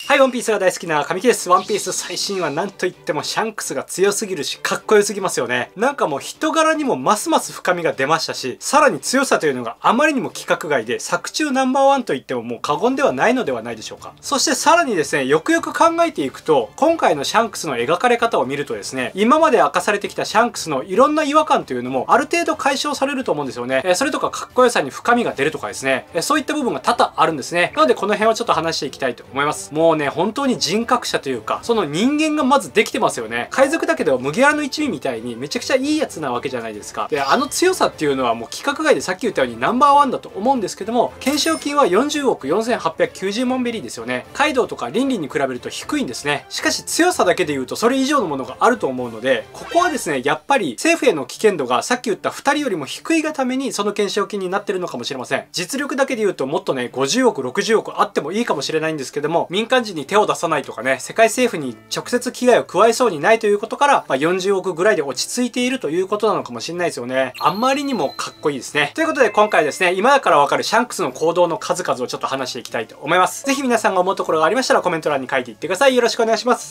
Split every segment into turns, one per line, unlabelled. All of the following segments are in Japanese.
はい、ワンピースが大好きな神木です。ワンピース最新話なんといってもシャンクスが強すぎるし、かっこよすぎますよね。なんかもう人柄にもますます深みが出ましたし、さらに強さというのがあまりにも規格外で、作中ナンバーワンと言ってももう過言ではないのではないでしょうか。そしてさらにですね、よくよく考えていくと、今回のシャンクスの描かれ方を見るとですね、今まで明かされてきたシャンクスのいろんな違和感というのもある程度解消されると思うんですよね。それとかかっこよさに深みが出るとかですね、そういった部分が多々あるんですね。なのでこの辺はちょっと話していきたいと思います。もうね、本当に人格者というか、その人間がまずできてますよね。海賊だけど麦わらの一味みたいにめちゃくちゃいいやつなわけじゃないですか。で、あの強さっていうのはもう規格外でさっき言ったようにナンバーワンだと思うんですけども、懸賞金は40億4890万ベリーですよね。カイドウとかリンリンに比べると低いんですね。しかし強さだけで言うとそれ以上のものがあると思うので、ここはですね、やっぱり政府への危険度がさっき言った2人よりも低いがためにその懸賞金になってるのかもしれません。実力だけで言うともっとね、50億60億あってもいいかもしれないんですけども、民間人に手を出さないとかね、世界政府に直接危害を加えそうにないということから、40億ぐらいで落ち着いているということなのかもしれないですよね。あんまりにもかっこいいですね。ということで今回ですね、今だからわかるシャンクスの行動の数々をちょっと話していきたいと思います。ぜひ皆さんが思うところがありましたらコメント欄に書いていってください。よろしくお願いします。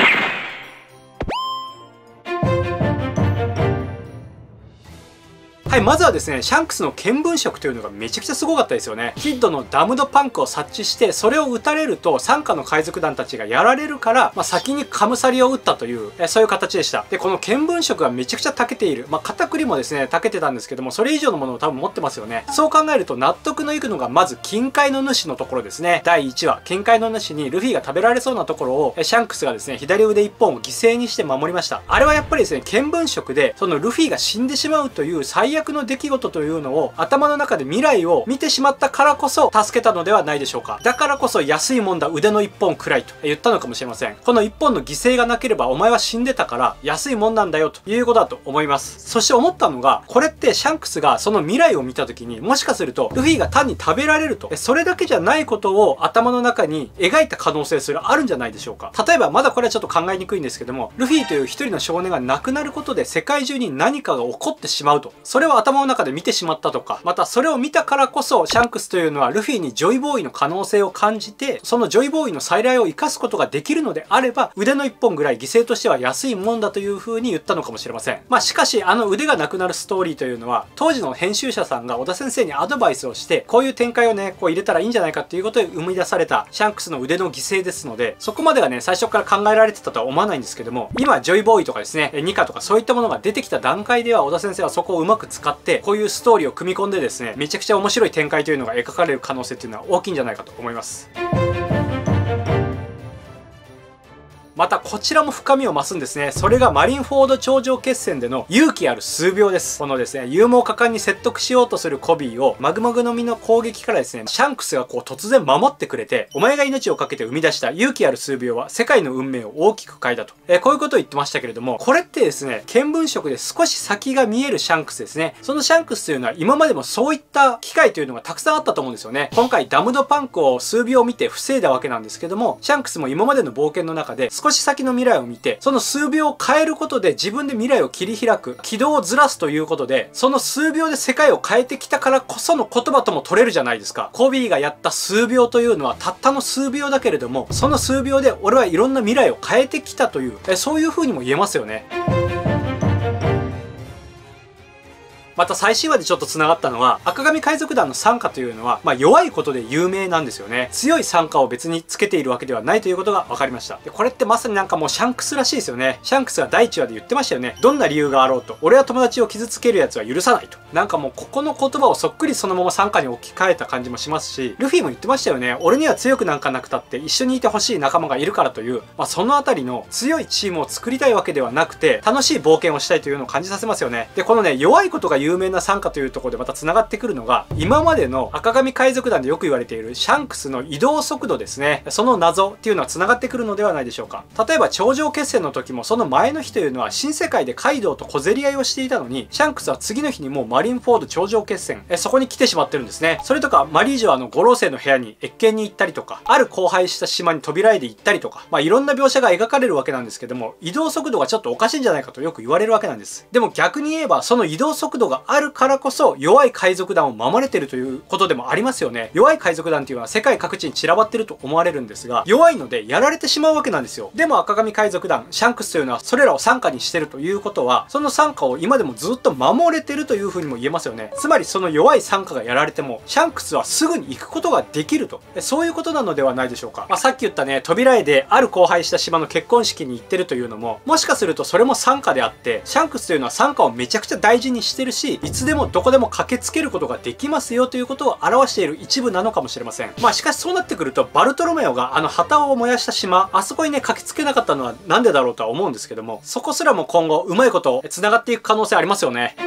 はい、まずはですね、シャンクスの見聞色というのがめちゃくちゃすごかったですよね。キッドのダムドパンクを察知して、それを撃たれると、傘下の海賊団たちがやられるから、先にカムサリを撃ったという、そういう形でした。で、この見聞色がめちゃくちゃ長けている。片栗もですね、長けてたんですけども、それ以上のものを多分持ってますよね。そう考えると納得のいくのが、まず、金塊の主のところですね。第1話、金塊の主にルフィが食べられそうなところを、シャンクスがですね、左腕1本を犠牲にして守りました。あれはやっぱりですね、見聞色で、そのルフィが死んでしまうという最悪の出来事というのを頭の中で未来を見てしまったからこそ助けたのではないでしょうか。だからこそ安いもんだ腕の一本くらいと言ったのかもしれません。この一本の犠牲がなければお前は死んでたから安いもんなんだよということだと思います。そして思ったのが、これってシャンクスがその未来を見た時にもしかするとルフィが単に食べられると、それだけじゃないことを頭の中に描いた可能性すらあるんじゃないでしょうか。例えばまだこれはちょっと考えにくいんですけども、ルフィという一人の少年が亡くなることで世界中に何かが起こってしまうと、それを頭の中で見てしまったとか、またそれを見たからこそシャンクスというのはルフィにジョイボーイの可能性を感じて、そのジョイボーイの再来を生かすことができるのであれば、腕の一本ぐらい犠牲としては安いもんだという風に言ったのかもしれません。しかしあの腕がなくなるストーリーというのは、当時の編集者さんが小田先生にアドバイスをして、こういう展開をね、こう入れたらいいんじゃないかっていうことで生み出されたシャンクスの腕の犠牲ですので、そこまではね、最初から考えられてたとは思わないんですけども、今ジョイボーイとかですね、ニカとかそういったものが出てきた段階では小田先生はそこをうまく使って、こういうストーリーを組み込んでですね、めちゃくちゃ面白い展開というのが描かれる可能性というのは大きいんじゃないかと思います。またこちらも深みを増すんですね。それがマリンフォード頂上決戦での勇気ある数秒です。このですね、勇猛果敢に説得しようとするコビーをマグマグの実の攻撃からですね、シャンクスがこう突然守ってくれて、お前が命を懸けて生み出した勇気ある数秒は世界の運命を大きく変えたと。こういうことを言ってましたけれども、これってですね、見聞色で少し先が見えるシャンクスですね。そのシャンクスというのは今までもそういった機会というのがたくさんあったと思うんですよね。今回ダムドパンクを数秒見て防いだわけなんですけども、シャンクスも今までの冒険の中で少し先の未来を見て、その数秒を変えることで自分で未来を切り開く、軌道をずらすということで、その数秒で世界を変えてきたからこその言葉とも取れるじゃないですか。コビーがやった数秒というのはたったの数秒だけれども、その数秒で俺はいろんな未来を変えてきたという、そういう風にも言えますよね。また最新話でちょっと繋がったのは、赤髪海賊団の傘下というのは、弱いことで有名なんですよね。強い傘下を別につけているわけではないということが分かりました。で、これってまさになんかもうシャンクスらしいですよね。シャンクスが第1話で言ってましたよね。どんな理由があろうと、俺は友達を傷つける奴は許さないと。なんかもうここの言葉をそっくりそのまま傘下に置き換えた感じもしますし、ルフィも言ってましたよね。俺には強くなんかなくたって一緒にいてほしい仲間がいるからという、そのあたりの強いチームを作りたいわけではなくて、楽しい冒険をしたいというのを感じさせますよね。で、このね、弱いことが有名な傘下というところでまた繋がってくるのが、今までの赤髪海賊団でよく言われているシャンクスの移動速度ですね。その謎っていうのは繋がってくるのではないでしょうか。例えば頂上決戦の時もその前の日というのは新世界でカイドウと小競り合いをしていたのに、シャンクスは次の日にもうマリンフォード頂上決戦、そこに来てしまってるんですね。それとかマリージョは五老星の部屋に謁見に行ったりとか、ある荒廃した島に扉絵で行ったりとか、いろんな描写が描かれるわけなんですけども、移動速度がちょっとおかしいんじゃないかとよく言われるわけなんです。でも逆に言えばその移動速度ががあるからこそ弱い海賊団を守れてるということでもありますよね。弱い海賊団っていうのは世界各地に散らばってると思われるんですが、弱いのでやられてしまうわけなんですよ。でも赤髪海賊団シャンクスというのはそれらを傘下にしてるということは、その傘下を今でもずっと守れてるというふうにも言えますよね。つまりその弱い傘下がやられてもシャンクスはすぐに行くことができると、そういうことなのではないでしょうか。さっき言ったね、扉絵である荒廃した島の結婚式に行ってるというのも、もしかするとそれも傘下であって、シャンクスというのは傘下をめちゃくちゃ大事にしてるし、いつでもどこでも駆けつけることができますよということを表している一部なのかもしれません。しかしそうなってくると、バルトロメオが旗を燃やした島、あそこにね駆けつけなかったのはなんでだろうとは思うんですけども、そこすらも今後うまいこと繋がっていく可能性ありますよね。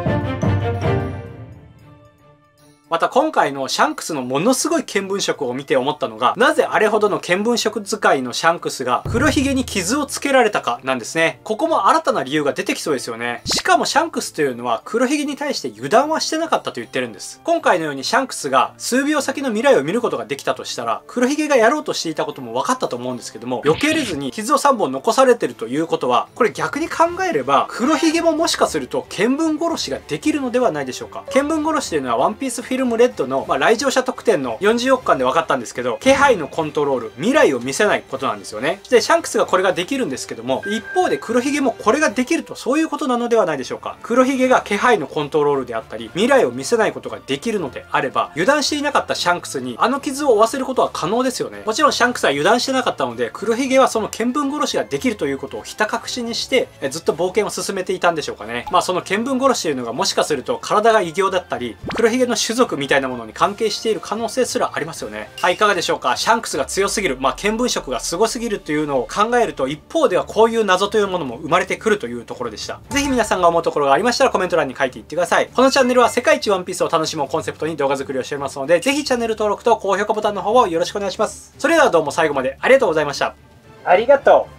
また今回のシャンクスのものすごい見聞色を見て思ったのが、なぜあれほどの見聞色使いのシャンクスが黒ひげに傷をつけられたかなんですね。ここも新たな理由が出てきそうですよね。しかもシャンクスというのは黒ひげに対して油断はしてなかったと言ってるんです。今回のようにシャンクスが数秒先の未来を見ることができたとしたら、黒ひげがやろうとしていたことも分かったと思うんですけども、避けれずに傷を3本残されてるということは、これ逆に考えれば黒ひげももしかすると見聞殺しができるのではないでしょうか。見聞殺しというのはワンピースフィルムレッドの来場者特典の40億巻で分かったんですけど、気配のコントロール、未来を見せないことなんですよね。でシャンクスがこれができるんですけども、一方で黒ひげもこれができると、そういうことなのではないでしょうか。黒ひげが気配のコントロールであったり未来を見せないことができるのであれば、油断していなかったシャンクスにあの傷を負わせることは可能ですよね。もちろんシャンクスは油断してなかったので、黒ひげはその見聞殺しができるということをひた隠しにしてずっと冒険を進めていたんでしょうかね。その見聞殺しというのがもしかすると体が異形だったり黒ひげの種族みたいなものに関係している可能性すらありますよね。はい、いかがでしょうか。シャンクスが強すぎる、見聞色がすごすぎるというのを考えると、一方ではこういう謎というものも生まれてくるというところでした。ぜひ皆さんが思うところがありましたらコメント欄に書いていってください。このチャンネルは世界一ワンピースを楽しむをコンセプトに動画作りをしていますので、ぜひチャンネル登録と高評価ボタンの方をよろしくお願いします。それではどうも最後までありがとうございました。ありがとう。